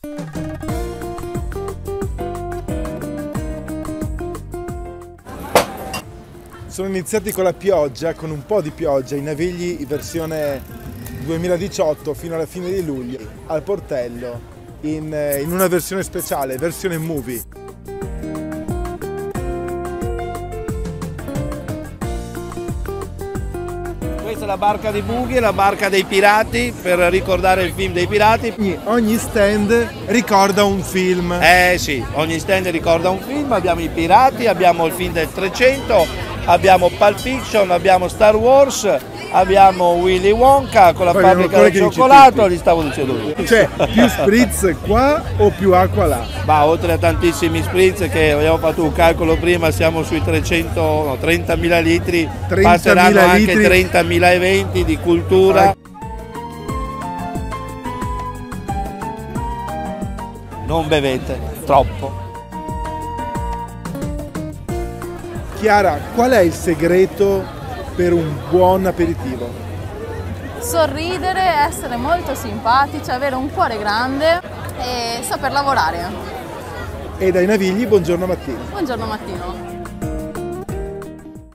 Sono iniziati con la pioggia, con un po' di pioggia, i Navigli versione 2018 fino alla fine di luglio, al Portello, in una versione speciale, versione movie. Questa è la barca di Bughi, la barca dei pirati, per ricordare il film dei pirati. Ogni stand ricorda un film. Sì, ogni stand ricorda un film, abbiamo i pirati, abbiamo il film del 300, abbiamo Pulp Fiction, abbiamo Star Wars, abbiamo Willy Wonka con la fabbrica del cioccolato, li stavo dicendo io. C'è più spritz qua o più acqua là? Ma oltre a tantissimi spritz che abbiamo fatto un calcolo prima, siamo sui 30.000 litri, 30.000 passeranno anche litri. 30.000 eventi di cultura. Non bevete troppo. Chiara, qual è il segreto per un buon aperitivo? Sorridere, essere molto simpatici, avere un cuore grande e saper lavorare. E dai Navigli, buongiorno Mattino. Buongiorno Mattino.